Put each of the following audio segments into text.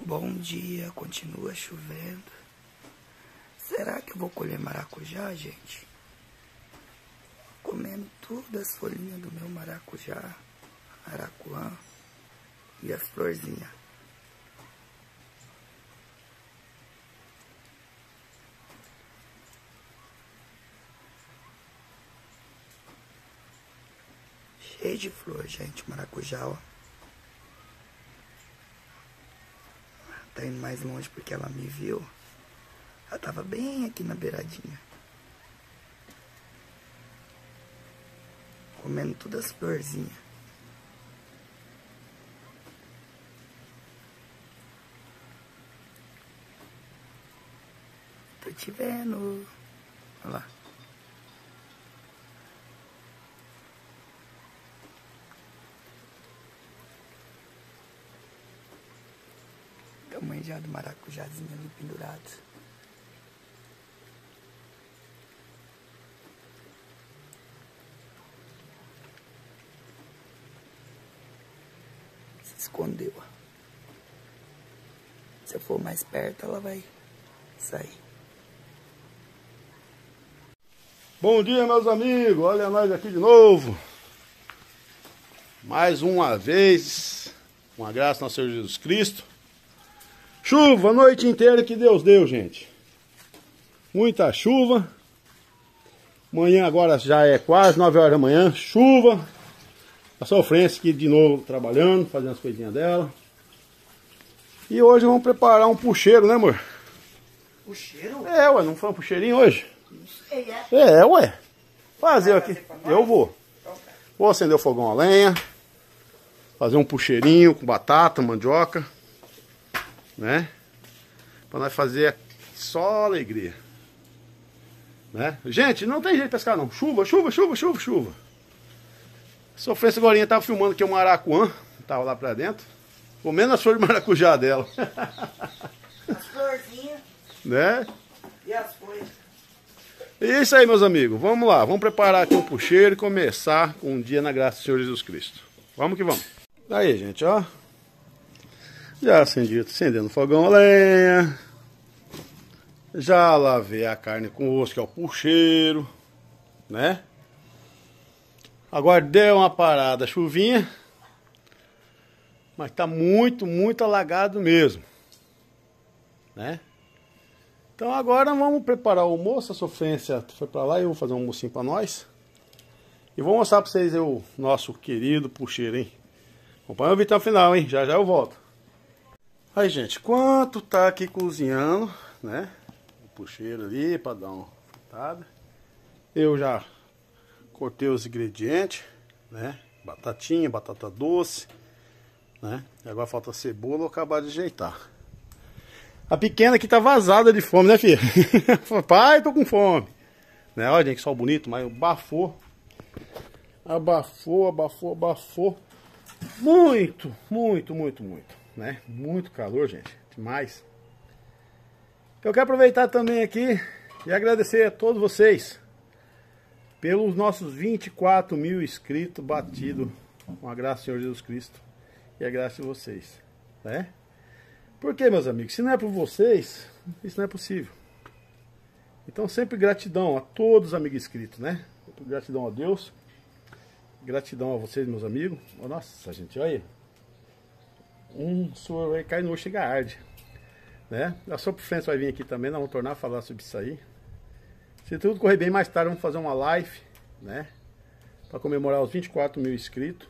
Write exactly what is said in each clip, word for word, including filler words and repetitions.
Bom dia, continua chovendo. Será que eu vou colher maracujá, gente? Comendo todas as folhinhas do meu maracujá, maracuã e as florzinhas. Cheio de flor, gente, maracujá, ó. Tá indo mais longe porque ela me viu. Ela tava bem aqui na beiradinha. Comendo todas as florzinhas. Tô te vendo. Olha lá. Tamanho já do maracujazinho ali pendurado. Se escondeu. Se eu for mais perto, ela vai sair. Bom dia, meus amigos. Olha nós aqui de novo. Mais uma vez. Uma graça ao nosso Senhor Jesus Cristo. Chuva a noite inteira que Deus deu, gente. Muita chuva. Amanhã agora já é quase nove horas da manhã. Chuva. A sofrência aqui de novo trabalhando, fazendo as coisinhas dela. E hoje vamos preparar um pucheiro, né, amor? Pucheiro? É, ué, não foi um pucheirinho hoje? Não sei, é. É, ué. Fazer aqui. Fazer Eu vou. Vou acender o fogão a lenha. Fazer um pucheirinho com batata, mandioca. Né? Pra nós fazer só alegria. Né? Gente, não tem jeito de pescar não. Chuva, chuva, chuva, chuva, chuva. Sofrência agora tava filmando aqui o maracuã. Tava lá pra dentro. Comendo as flores de maracujá dela. As florzinhas. Né? E as coisas. É isso aí, meus amigos. Vamos lá. Vamos preparar aqui um pucheiro e começar com um dia na graça do Senhor Jesus Cristo. Vamos que vamos. Aí, gente, ó. Já acendi, acendendo o fogão a lenha. Já lavei a carne com osso, que é o pucheiro, né? Agora deu uma parada, chuvinha. Mas tá muito, muito alagado mesmo, né? Então agora vamos preparar o almoço. A sofrência foi pra lá e eu vou fazer um almocinho pra nós. E vou mostrar pra vocês o nosso querido pucheiro, hein? Acompanha o vídeo até o final, hein? Já já eu volto. Aí, gente, enquanto tá aqui cozinhando, né, o pucheiro ali para dar uma fritada, eu já cortei os ingredientes, né, batatinha, batata doce, né, e agora falta cebola, vou acabar de ajeitar. A pequena aqui tá vazada de fome, né, filha? Pai, tô com fome. Né, olha, gente, que sol bonito, mas abafou, abafou, abafou, abafou, muito, muito, muito, muito. Né? Muito calor, gente, demais. Eu quero aproveitar também aqui e agradecer a todos vocês pelos nossos vinte e quatro mil inscritos batidos, com a graça do Senhor Jesus Cristo e a graça de vocês, né? Porque, meus amigos, se não é por vocês, isso não é possível. Então sempre gratidão a todos os amigos inscritos, né? Gratidão a Deus, gratidão a vocês, meus amigos. Nossa, gente, olha aí. Um suor vai cair no olho, chega arde, né? A Sofrência vai vir aqui também, nós vamos tornar a falar sobre isso aí. Se tudo correr bem, mais tarde vamos fazer uma live, né, para comemorar os vinte e quatro mil inscritos.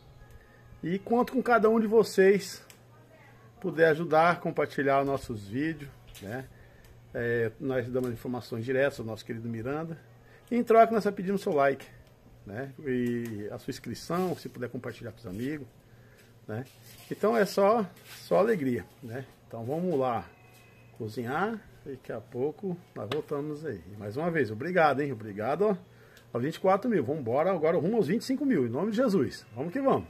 E conto com cada um de vocês puder ajudar, compartilhar os nossos vídeos, né? É, nós damos informações diretas ao nosso querido Miranda. E em troca nós pedimos seu like, né? E a sua inscrição, se puder compartilhar com os amigos. Né? Então é só, só alegria, né? Então vamos lá cozinhar. Daqui a pouco nós voltamos aí. Mais uma vez, obrigado, hein? Obrigado aos vinte e quatro mil. Vamos embora agora rumo aos vinte e cinco mil. Em nome de Jesus. Vamos que vamos.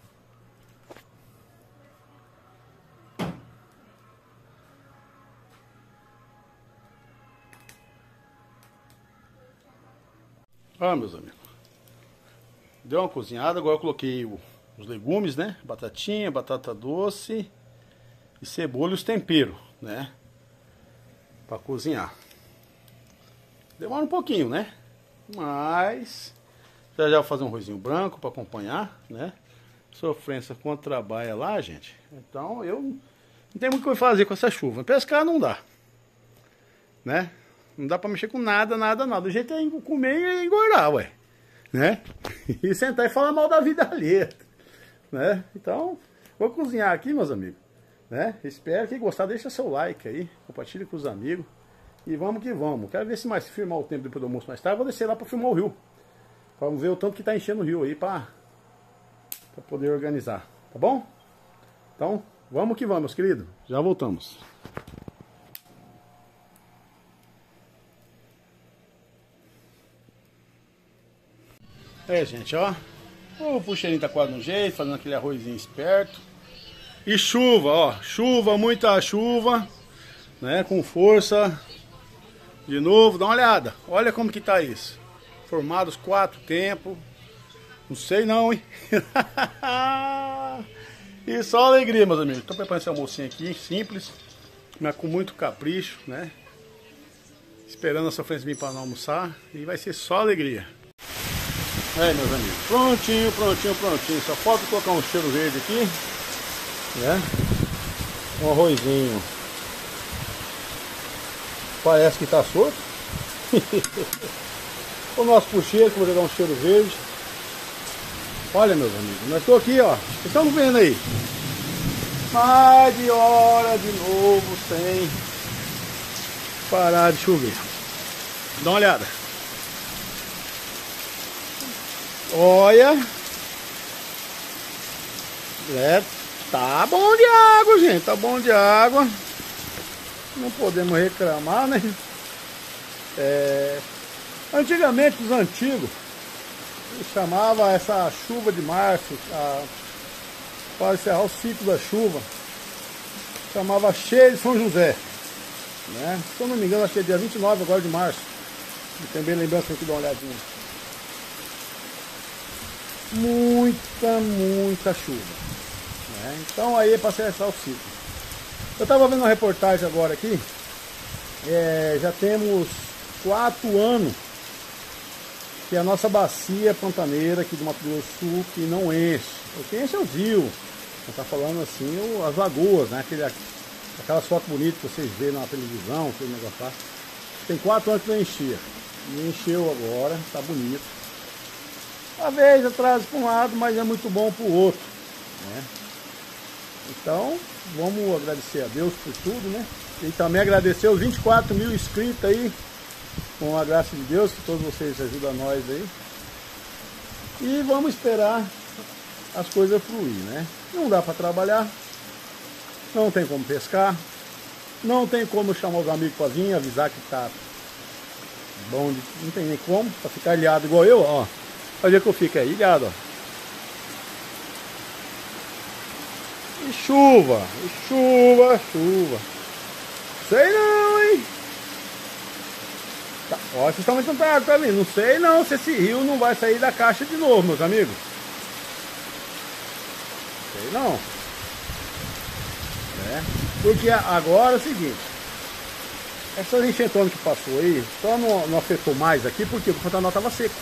Ah, meus amigos. Deu uma cozinhada. Agora eu coloquei o os legumes, né? Batatinha, batata doce, e cebola e os temperos, né? Pra cozinhar. Demora um pouquinho, né? Mas já já vou fazer um arrozinho branco para acompanhar, né? Sofrência com trabalho lá, gente. Então eu não tenho muito o que fazer com essa chuva. Pescar não dá, né? Não dá para mexer com nada, nada, nada. O jeito é comer e engordar, ué, né? E sentar e falar mal da vida alheia, né? Então vou cozinhar aqui, meus amigos, né? Espero que gostar, deixa seu like aí, compartilhe com os amigos. E vamos que vamos. Quero ver se mais filmar o tempo depois do almoço mais tarde. Vou descer lá para filmar o rio. Vamos ver o tanto que tá enchendo o rio aí para poder organizar. Tá bom? Então, vamos que vamos, meus queridos. Já voltamos. É, gente, ó. O puxeirinho tá quase no jeito, fazendo aquele arrozinho esperto. E chuva, ó. Chuva, muita chuva, né? Com força. De novo, dá uma olhada. Olha como que tá isso. Formados quatro tempos. Não sei não, hein? E só alegria, meus amigos. Tô preparando esse almocinho aqui, simples, mas com muito capricho, né? Esperando a sofrência vir para não almoçar. E vai ser só alegria. Aí, meus amigos. Prontinho, prontinho, prontinho. Só falta colocar um cheiro verde aqui, né? Um arrozinho. Parece que tá solto. O nosso puxeiro, que vou jogar um cheiro verde. Olha, meus amigos, nós estou aqui, ó. Vocês estão vendo aí? Mais de hora de novo sem parar de chover. Dá uma olhada. Olha. É, tá bom de água, gente. Tá bom de água. Não podemos reclamar, né? É, antigamente, os antigos chamava essa chuva de março, a, para encerrar o ciclo da chuva, chamava cheia de São José, né? Se eu não me engano, acho que é dia vinte e nove agora de março. E também lembrança aqui, dá uma olhadinha. Muita, muita chuva, né? Então aí é para encerrar o ciclo. Eu estava vendo uma reportagem agora aqui, é, já temos quatro anos que a nossa bacia pantaneira aqui do Mato Grosso do Sul que não enche. O que enche é o rio, está falando assim, o, as lagoas, né? Aquele, aquelas fotos bonitas que vocês veem na televisão, aquele negócio lá. Tem quatro anos que não enchia, e encheu agora, está bonito. Às vezes atrasa para um lado, mas é muito bom para o outro, né? Então, vamos agradecer a Deus por tudo, né? E também agradecer os vinte e quatro mil inscritos aí, com a graça de Deus, que todos vocês ajudam nós aí. E vamos esperar as coisas fluir, né? Não dá para trabalhar, não tem como pescar, não tem como chamar os amigos para vir, avisar que tá bom, de, não tem nem como, para ficar ilhado igual eu, ó. Olha que eu fico aí, ilhado, ó. E chuva, e chuva, chuva. Sei não, hein? Tá, ó, vocês estão muito água pra mim. Não sei não se esse rio não vai sair da caixa de novo, meus amigos. Sei não. É. Porque agora é o seguinte. Essas enchentões que passou aí, só não, não afetou mais aqui porque o Pantanal estava seco.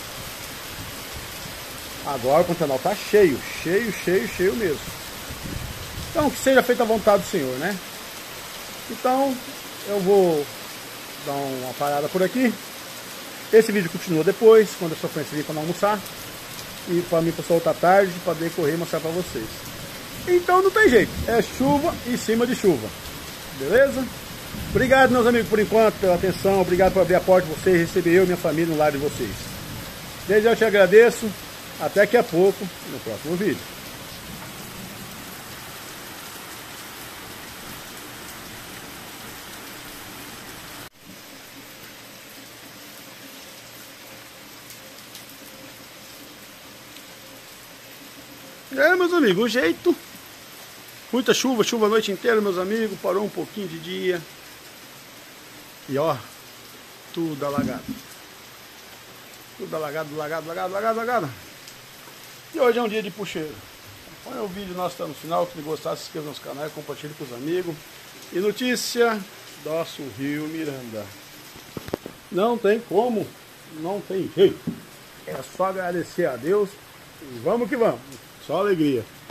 Agora o Pantanal tá cheio, cheio, cheio, cheio mesmo. Então, que seja feita a vontade do Senhor, né? Então, eu vou dar uma parada por aqui. Esse vídeo continua depois, quando a sofrência vir para não almoçar. E para mim, para soltar tarde, para decorrer e mostrar para vocês. Então, não tem jeito. É chuva em cima de chuva. Beleza? Obrigado, meus amigos, por enquanto, pela atenção. Obrigado por abrir a porta de vocês, receber eu e minha família no lar de vocês. Desde já eu te agradeço. Até daqui a pouco, no próximo vídeo. É, meus amigos, o jeito. Muita chuva, chuva a noite inteira, meus amigos. Parou um pouquinho de dia. E ó, tudo alagado. Tudo alagado, alagado, alagado, alagado, alagado. E hoje é um dia de puxeiro. Olha o vídeo nosso está no final. Se gostar, se inscreva no nosso canal e compartilhe com os amigos. E notícia, nosso Rio Miranda. Não tem como, não tem jeito. É só agradecer a Deus e vamos que vamos. Só alegria.